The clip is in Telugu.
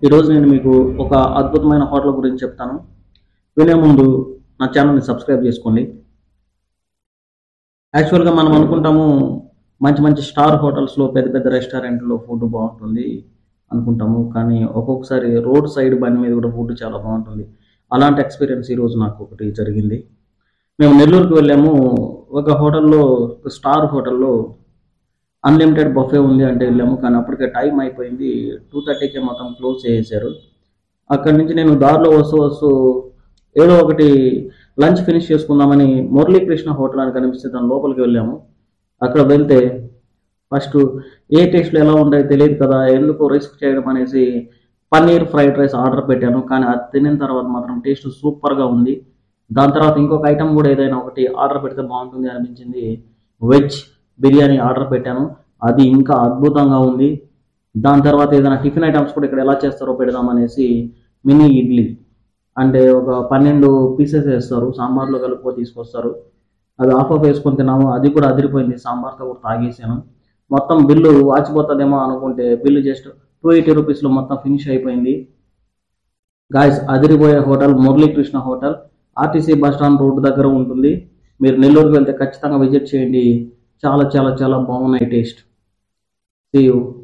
ఈరోజు నేను మీకు ఒక అద్భుతమైన హోటల్ గురించి చెప్తాను. వినే ముందు నా ఛానల్ని సబ్స్క్రైబ్ చేసుకోండి. యాక్చువల్గా మనం అనుకుంటాము మంచి మంచి స్టార్ హోటల్స్లో పెద్ద పెద్ద రెస్టారెంట్లో ఫుడ్ బాగుంటుంది అనుకుంటాము, కానీ ఒక్కొక్కసారి రోడ్ సైడ్ బండి మీద కూడా ఫుడ్ చాలా బాగుంటుంది. అలాంటి ఎక్స్పీరియన్స్ ఈరోజు నాకు ఒకటి జరిగింది. మేము నెల్లూరుకి వెళ్ళాము. ఒక హోటల్లో, స్టార్ హోటల్లో అన్లిమిటెడ్ బఫే ఉంది అంటే వెళ్ళాము, కానీ అప్పటికే టైం అయిపోయింది. 2:30కే మొత్తం క్లోజ్ చేసేసారు. అక్కడి నుంచి నేను దారిలో వస్తూ వస్తూ ఏదో ఒకటి లంచ్ ఫినిష్ చేసుకుందామని మురళీ కృష్ణ హోటల్ అని కనిపిస్తే దాని లోపలికి వెళ్ళాము. అక్కడ వెళ్తే ఫస్ట్ ఏ టేస్ట్లు ఎలా ఉంటాయో తెలియదు కదా, ఎందుకు రిస్క్ చేయడం అనేసి పన్నీర్ ఫ్రైడ్ రైస్ ఆర్డర్ పెట్టాను. కానీ అది తినిన తర్వాత మాత్రం టేస్ట్ సూపర్గా ఉంది. దాని తర్వాత ఇంకొక ఐటెం కూడా ఏదైనా ఒకటి ఆర్డర్ పెడితే బాగుంటుంది అనిపించింది. వెజ్ బిర్యానీ ఆర్డర్ పెట్టాను, అది ఇంకా అద్భుతంగా ఉంది. దాని తర్వాత ఏదైనా టిఫిన్ ఐటమ్స్ కూడా ఇక్కడ ఎలా చేస్తారో పెడదామనేసి మినీ ఇడ్లీ అంటే ఒక 12 పీసెస్ వేస్తారు, సాంబార్లో కలుపుకొని తీసుకొస్తారు. అది ఆఫ్ వేసుకొని తిన్నాము, అది కూడా అదిరిపోయింది. సాంబార్తో కూడా తాగేసాను. మొత్తం బిల్లు వాచిపోతుందేమో అనుకుంటే బిల్లు జస్ట్ 280 రూపీస్లో మొత్తం ఫినిష్ అయిపోయింది. గాయస్, అదిరిపోయే hotel Murali Krishna hotel RTC bus stand road దగ్గర ఉంటుంది. మీరు నెల్లూరుకి వెళ్తే ఖచ్చితంగా విజిట్ చేయండి. చాలా చాలా చాలా బాగున్నాయి టేస్ట్. See you.